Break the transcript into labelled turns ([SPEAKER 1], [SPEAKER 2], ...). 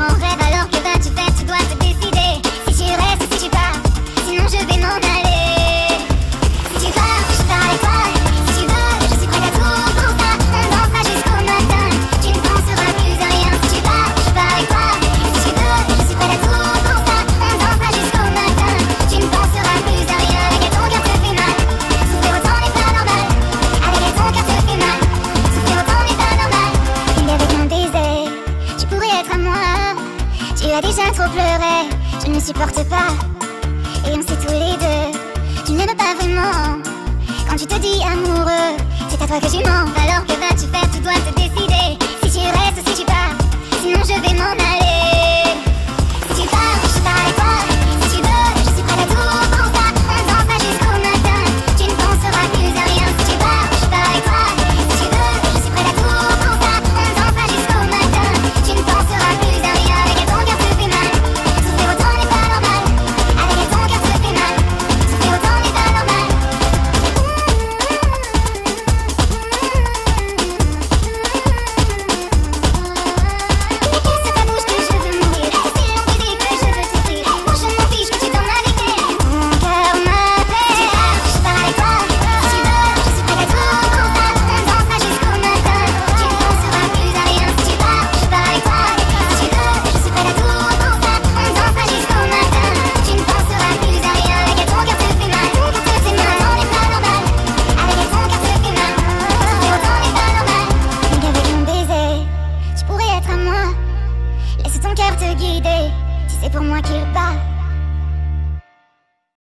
[SPEAKER 1] en rêve alors que vas-tu faire? Tu dois te décider. Si tu restes ou si tu pars, sinon je vais m'en aller. Si tu pars, je pars avec toi. Si tu veux, je suis prête à tout pour ça. On dansera jusqu'au matin, tu ne penseras plus à rien. Si tu pars, je pars avec toi. Si tu veux, je suis prête à tout pour ça. On dansera jusqu'au matin, tu ne penseras plus à rien. Avec ton cœur te fait mal, souffrir autant n'est pas normal. Avec ton cœur te fait mal, souffrir autant n'est pas normal. Il y avait un désert, tu pourrais être à moi. Tu as déjà trop pleuré, je ne supporte pas. Et on sait tous les deux, tu ne m'aimes pas vraiment. Quand tu te dis amoureux, c'est à toi que tu mens. Alors que vas-tu faire? Tu dois te décider. Si tu restes ou si tu pars, sinon je vais m'en aller. Si tu pars, je pars avec toi. Si tu veux, je suis prête à tout pour ça. On dansera jusqu'au matin, tu ne penseras plus à rien. Si tu pars, je pars avec toi. Si tu veux, je suis prête à tout pour ça. On dansera jusqu'au matin, tu ne penseras plus à rien. Avec ton cœur te fait mal, souffrir autant n'est pas normal. Avec ton cœur te fait mal, souffrir autant n'est pas normal. Mais qu'est-ce que ta bouche que je veux mourir? C'est long baiser que je veux t'écrire. Moi je m'en fiche que tu t'en m'inviter. Mon cœur m'appelle. Si tu pars, je pars avec toi. Si tu veux, je suis prête à tout pour ça. On dansera jusqu'au matin, tu ne penseras plus à rien. Si tu pars, je pars avec toi. Si tu veux, je suis prête à tout pour ça. On dansera jusqu'au matin, tu ne penseras plus à rien. Avec ton cœur te fait mal, ton cœur te fait mal, autant n'est pas normal. Avec ton cœur te fait mal, souffrir autant n'est pas normal. Mais qu'avec mon baiser, tu pourrais être à moi. Laisse ton cœur te guider, si c'est pour moi qu'il bat.